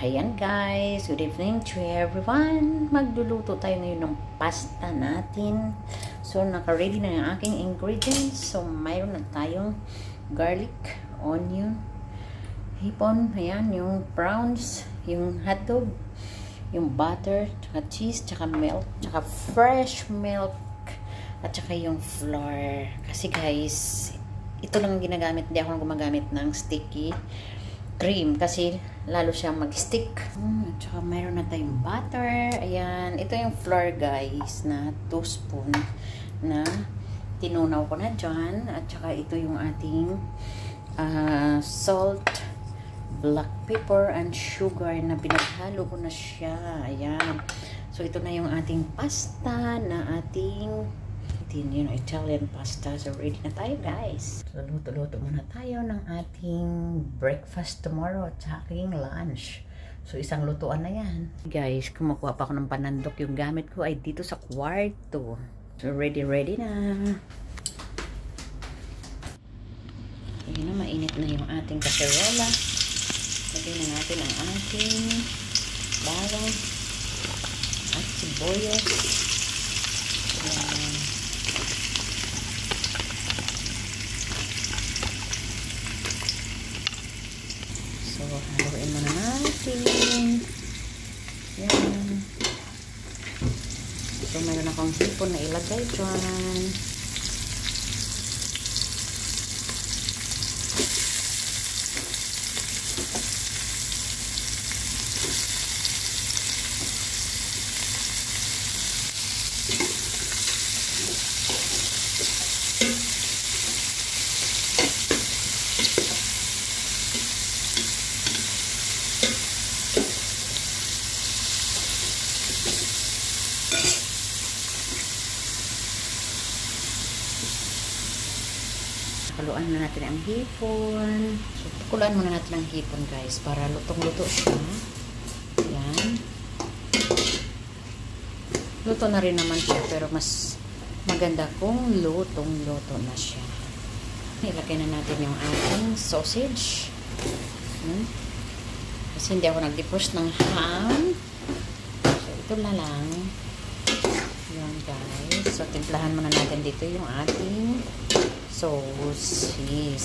Ayan guys, good evening to everyone. Magluluto tayo ngayon ng pasta natin. So, naka-ready na yung aking ingredients. So, mayroon na tayong garlic, onion, hipon, ayan, yung prawns, yung hotdog, yung butter, tsaka cheese, tsaka milk, tsaka fresh milk, at tsaka yung flour. Kasi guys, ito lang ang ginagamit. Hindi ako gumagamit ng sticky cream kasi lalo siyang mag-stick. At saka mayroon na tayong butter. Ayan. Ito yung flour guys na 2 spoon na tinunaw ko na dyan. At saka ito yung ating salt, black pepper, and sugar na pinaghalo ko na siya. Ayan. So ito na yung ating pasta na ating yun, Italian pasta. So, ready na tayo, guys. So, luto-luto muna tayo ng ating breakfast tomorrow at sa aking lunch. So, isang lutuan na yan. Guys, kumukuha pa ako ng panandok. Yung gamit ko ay dito sa kwarto. So, ready na. Ayun na, mainit na yung ating kaserola. Lagyan na natin ang ating bawang at sibuyas. Ayan. So, haluin muna natin. Yan. So, mayroon akong hipon na ilagay dyan. Haluan na natin ang hipon. So, pakuluan muna natin ang hipon guys para lutong-luto siya. Yan. Luto na rin naman siya pero mas maganda kung lutong-luto na siya. Ilagay na natin yung ating sausage. Kasi hindi ako nag-defrost ng ham. So, ito na lang. Yan guys. So, timplahan muna natin dito yung ating sauce.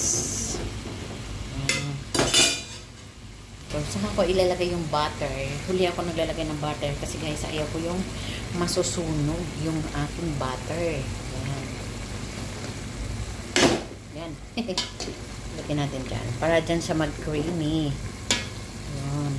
So, saka ko ilalagay yung butter. Huli ako naglalagay ng butter kasi guys, ayaw ko yung masusunog yung ating butter. Yan. Lagyan natin dyan. Para dyan sa mag-creamy. Yan.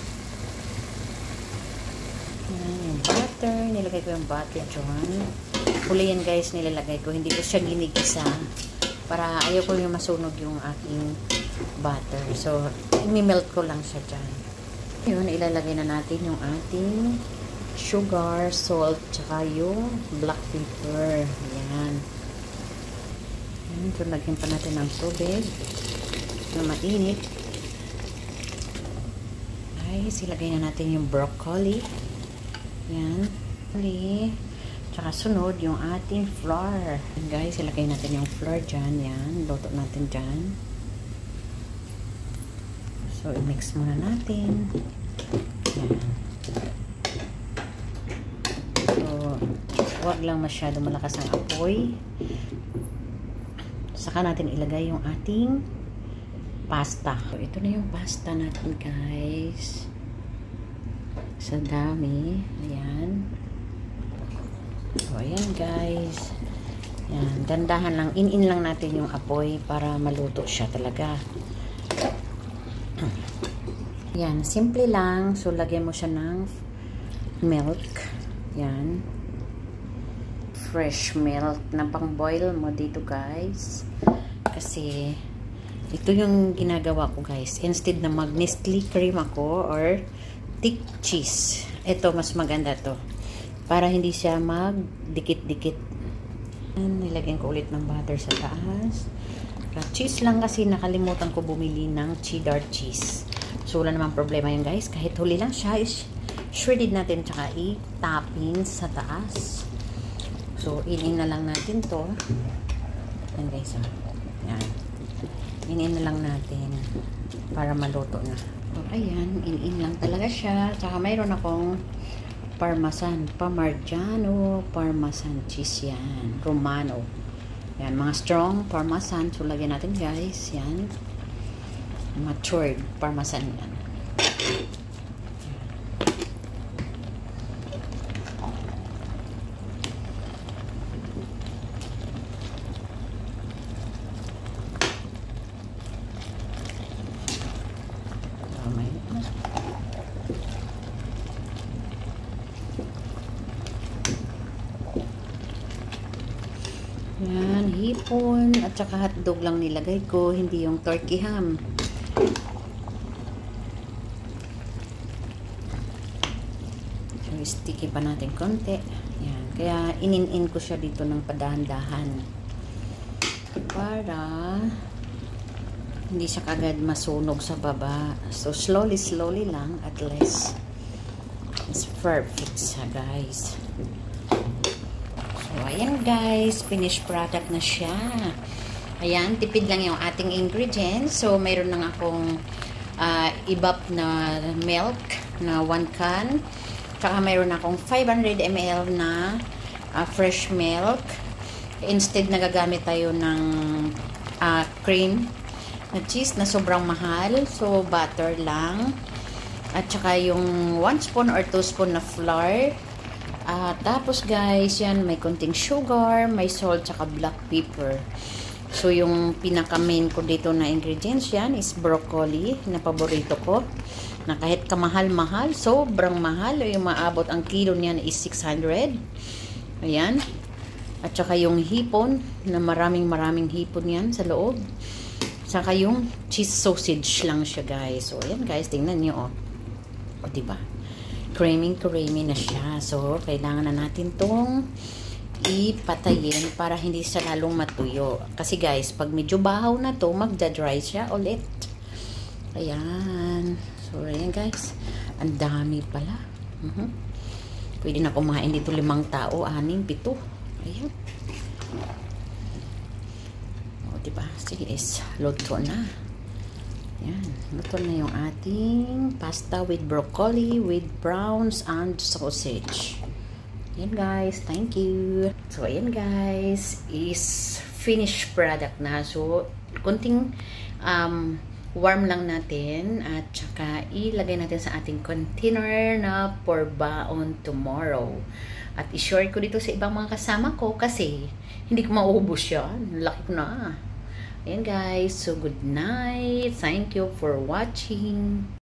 Yan yung butter. Nilagay ko yung butter dyan. Huli yan guys, nilalagay ko. Hindi ko siya ginigisa. Para ayaw ko yung masunog yung aking butter. So, i-melt ko lang siya dyan. Yun, ilalagay na natin yung ating sugar, salt, tsaka yung black pepper. Yan. So, lagyan pa natin ng tubig na mainit. Ay, silagay na natin yung broccoli. Yan. Tsaka sunod yung ating flour. And guys, ilagay natin yung flour dyan. Yan. Luto natin dyan. So, i-mix muna natin. Yan. So, huwag lang masyado malakas ang apoy. Saka natin ilagay yung ating pasta. So, ito na yung pasta natin guys. Sa dami. Ayan. So, ayan guys. Yan. Dandahan lang. In-in lang natin yung apoy para maluto siya talaga. Yan. Simple lang. So, lagyan mo siya ng milk. Yan. Fresh milk na pang-boil mo dito guys. Kasi, ito yung ginagawa ko guys. Instead na mag-Nestle cream ako or thick cheese. Ito, mas maganda to. Para hindi siya magdikit-dikit. Nilagyan ko ulit ng butter sa taas. Cheese lang kasi nakalimutan ko bumili ng cheddar cheese. So, wala namang problema yun guys. Kahit huli lang siya, shredded natin tsaka i-topping sa taas. So, in na lang natin to. Yan guys. Yan. In na lang natin para maluto na. So, ayan, in lang talaga siya. Tsaka mayroon akong Parmigiano cheese yan. Romano. Yan, mga strong Parmesan. So, lagyan natin guys. Yan. Matured Parmesan yan. Yan, hipon at saka hotdog lang nilagay ko, hindi yung turkey ham. So, sticky pa natin konti. Yan, kaya inin-in ko siya dito ng padahan-dahan. Para hindi siya kagad masunog sa baba. So, slowly lang at least. It's perfect siya, guys. So, ayan guys, finished product na siya. Ayan, tipid lang yung ating ingredients. So, mayroon lang akong ibap na milk na 1 can. Tsaka mayroon akong 500 ml na fresh milk. Instead, nagagamit tayo ng cream na cheese na sobrang mahal. So, butter lang. At tsaka yung 1 spoon or 2 spoon na flour. Tapos guys, yan, may konting sugar, may salt, tsaka black pepper. So, yung pinaka-main ko dito na ingredients yan is broccoli, na paborito ko. Na kahit kamahal-mahal, sobrang mahal. Yung maabot, ang kilo niyan is 600. Ayan. At saka yung hipon, na maraming hipon yan sa loob. Saka yung cheese sausage lang siya guys. So, ayan guys, tingnan nyo, o diba? Creamy na siya. So, kailangan na natin tong ipatayin para hindi siya lalong matuyo. Kasi guys, pag medyo bahaw na to, magda-dry siya ulit. Ayan. So, ayan guys. Ang dami pala. Pwede na kumain dito 5 tao, 6, 7. Ayan. O, diba? Sige guys, luto na. Yan, luto na yung ating pasta with broccoli, with browns, and sausage. Yan guys, thank you. So, ayan guys, is finished product na. So, kunting warm lang natin at saka ilagay natin sa ating container na for baon tomorrow. At i-share ko dito sa ibang mga kasama ko kasi hindi ko maubos yan. Laki ko na. Ayan guys, so good night. Thank you for watching.